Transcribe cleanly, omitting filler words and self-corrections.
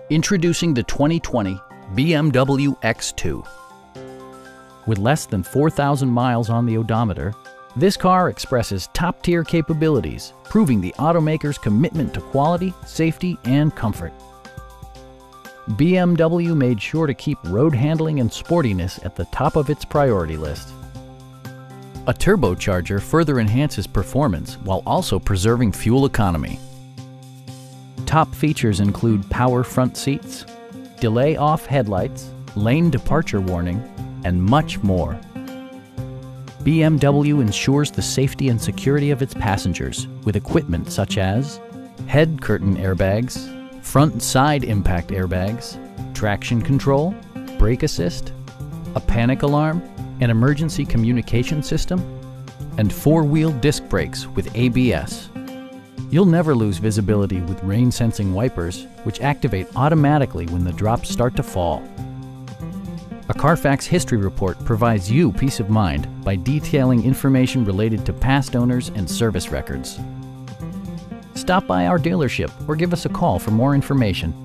Introducing the 2020 BMW X2. With less than 4,000 miles on the odometer, this car expresses top-tier capabilities, proving the automaker's commitment to quality, safety, and comfort. BMW made sure to keep road handling and sportiness at the top of its priority list. A turbocharger further enhances performance while also preserving fuel economy. Top features include power front seats, delay-off headlights, lane departure warning, and much more. BMW ensures the safety and security of its passengers with equipment such as head curtain airbags, front and side impact airbags, traction control, brake assist, a panic alarm, an emergency communication system, and four-wheel disc brakes with ABS. You'll never lose visibility with rain-sensing wipers, which activate automatically when the drops start to fall. A Carfax history report provides you peace of mind by detailing information related to past owners and service records. Stop by our dealership or give us a call for more information.